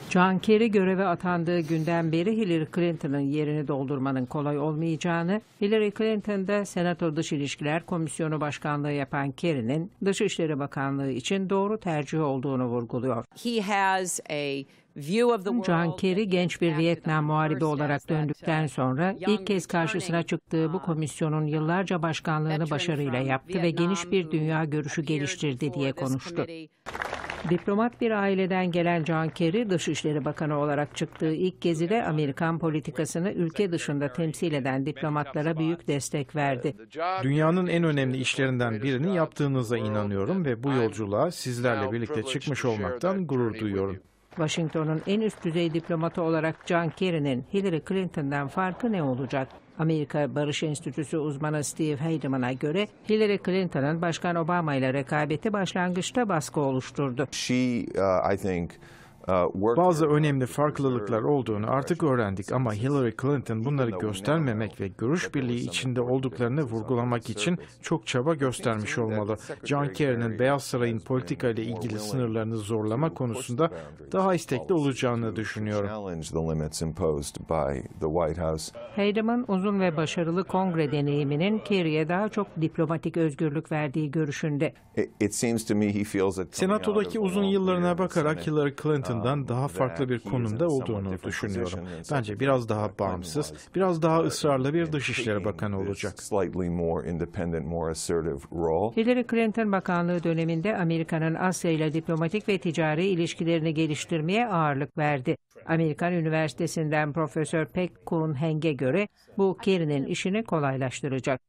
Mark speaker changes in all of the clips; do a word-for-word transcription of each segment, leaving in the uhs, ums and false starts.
Speaker 1: John Kerry göreve atandığı günden beri Hillary Clinton'ın yerini doldurmanın kolay olmayacağını, Hillary Clinton'da Senato Dış İlişkiler Komisyonu Başkanlığı yapan Kerry'nin Dışişleri Bakanlığı için doğru tercih olduğunu vurguluyor.
Speaker 2: He has a
Speaker 1: John Kerry genç bir Vietnam muharibi olarak döndükten sonra ilk kez karşısına çıktığı bu komisyonun yıllarca başkanlığını başarıyla yaptı ve geniş bir dünya görüşü geliştirdi diye konuştu. Diplomat bir aileden gelen John Kerry, Dışişleri Bakanı olarak çıktığı ilk gezide Amerikan politikasını ülke dışında temsil eden diplomatlara büyük destek verdi.
Speaker 3: Dünyanın en önemli işlerinden birini yaptığınıza inanıyorum ve bu yolculuğa sizlerle birlikte çıkmış olmaktan gurur duyuyorum.
Speaker 1: Washington'un en üst düzey diplomatı olarak John Kerry'nin Hillary Clinton'dan farkı ne olacak? Amerika Barış Enstitüsü uzmanı Steve Heideman'a göre Hillary Clinton'ın Başkan Obama ile rekabeti başlangıçta baskı oluşturdu.
Speaker 4: She, uh, I think,
Speaker 3: Bazı önemli farklılıklar olduğunu artık öğrendik ama Hillary Clinton bunları göstermemek ve görüş birliği içinde olduklarını vurgulamak için çok çaba göstermiş olmalı. John Kerry'nin Beyaz Saray'ın politika ile ilgili sınırlarını zorlama konusunda daha istekli olacağını düşünüyorum.
Speaker 1: Heideman, uzun ve başarılı kongre deneyiminin Kerry'e daha çok diplomatik özgürlük verdiği görüşünde.
Speaker 3: Senatodaki uzun yıllarına bakarak Hillary Clinton daha farklı bir konumda olduğunu düşünüyorum. Bence biraz daha bağımsız, biraz daha ısrarlı bir Dışişleri Bakanı olacak.
Speaker 1: Hillary Clinton bakanlığı döneminde Amerika'nın Asya ile diplomatik ve ticari ilişkilerini geliştirmeye ağırlık verdi. Amerikan Üniversitesi'nden Profesör Pek Kun Heng'e göre bu Kerry'nin işini kolaylaştıracak.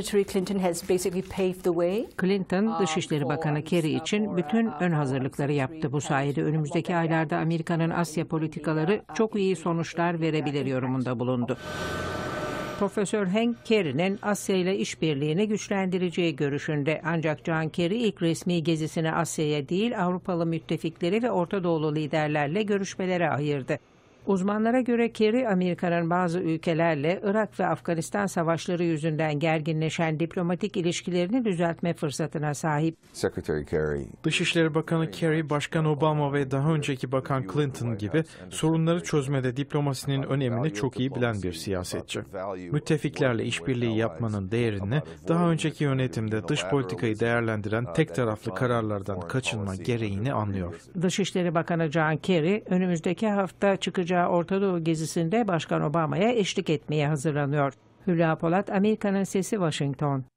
Speaker 1: Clinton, Dışişleri Bakanı Kerry için bütün ön hazırlıkları yaptı. Bu sayede önümüzdeki aylarda Amerika'nın Asya politikaları çok iyi sonuçlar verebilir yorumunda bulundu. Profesör Hank, Kerry'nin Asya ile işbirliğini güçlendireceği görüşünde, ancak John Kerry ilk resmi gezisini Asya'ya değil Avrupalı müttefikleri ve Orta Doğulu liderlerle görüşmelere ayırdı. Uzmanlara göre Kerry, Amerika'nın bazı ülkelerle Irak ve Afganistan savaşları yüzünden gerginleşen diplomatik ilişkilerini düzeltme fırsatına sahip.
Speaker 3: Dışişleri Bakanı Kerry, Başkan Obama ve daha önceki Bakan Clinton gibi sorunları çözmede diplomasinin önemini çok iyi bilen bir siyasetçi. Müttefiklerle işbirliği yapmanın değerini, daha önceki yönetimde dış politikayı değerlendiren tek taraflı kararlardan kaçınma gereğini anlıyor.
Speaker 1: Dışişleri Bakanı John Kerry, önümüzdeki hafta çıkacağı Orta Doğu gezisinde Başkan Obama'ya eşlik etmeye hazırlanıyor. Hülya Polat, Amerika'nın Sesi, Washington.